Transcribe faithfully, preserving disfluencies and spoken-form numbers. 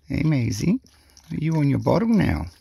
Hey, Maisie, are you on your bottle now?